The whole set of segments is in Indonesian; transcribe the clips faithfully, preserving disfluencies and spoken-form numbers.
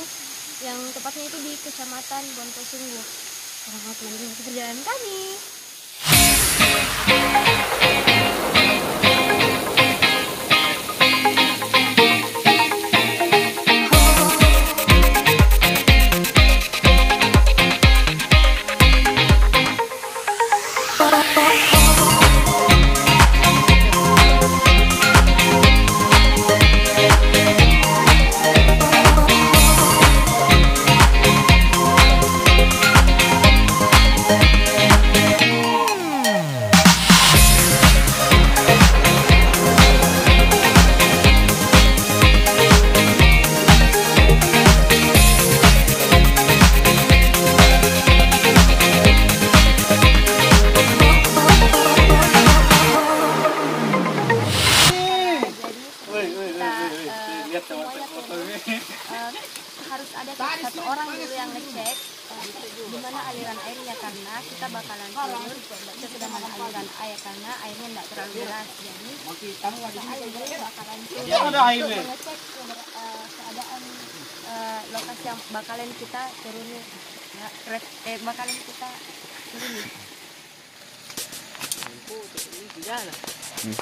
yang tepatnya itu di Kecamatan Wontosungguh. Selamat menikmati perjalanan kami. Uh, harus ada satu orang dulu yang ngecek uh, di mana aliran airnya, karena kita bakalan turun sesudah mana aliran air karena airnya tidak terlalu deras. Jadi kita bakalan turun mengecek uh, keadaan uh, lokasi yang bakalan kita turuni, ya, eh, bakalan kita turuni. Hmm.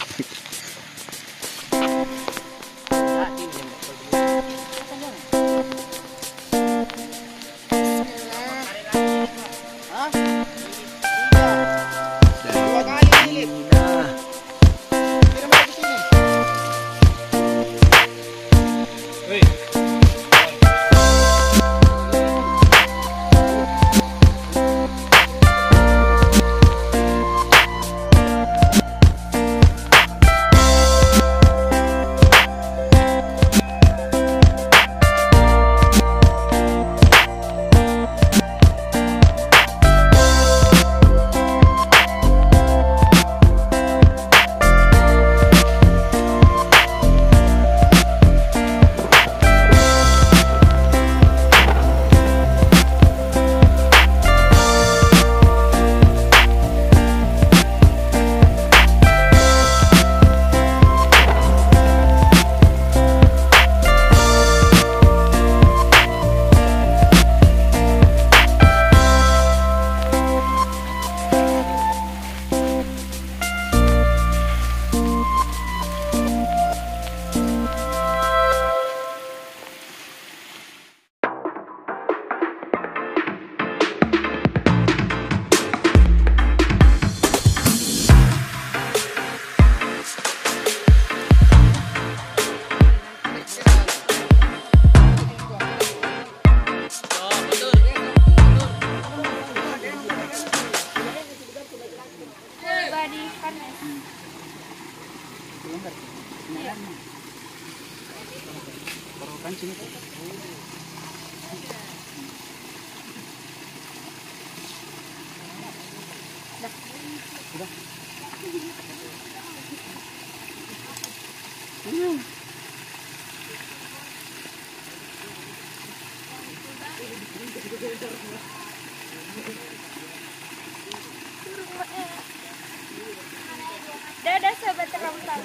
Dadah sahabat Ramtal.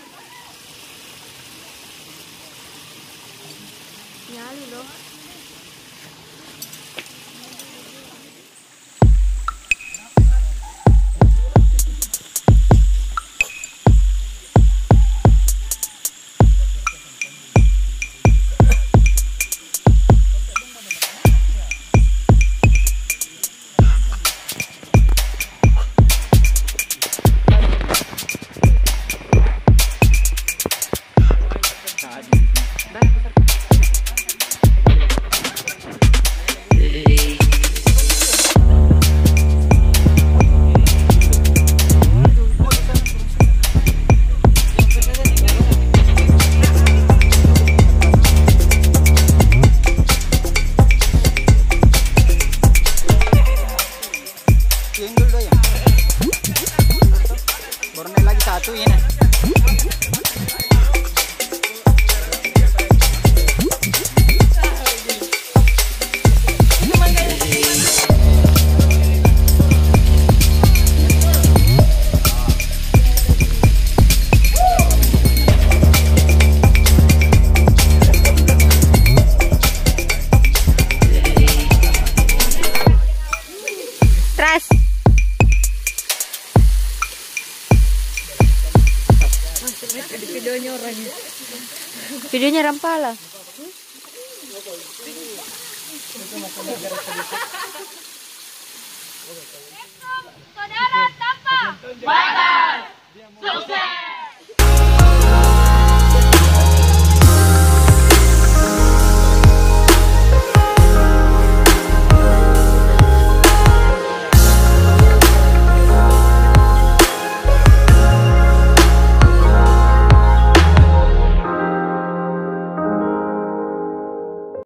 Nyali loh. Videonya orangnya. Videonya Rampala. Saudara Tapa. Sukses.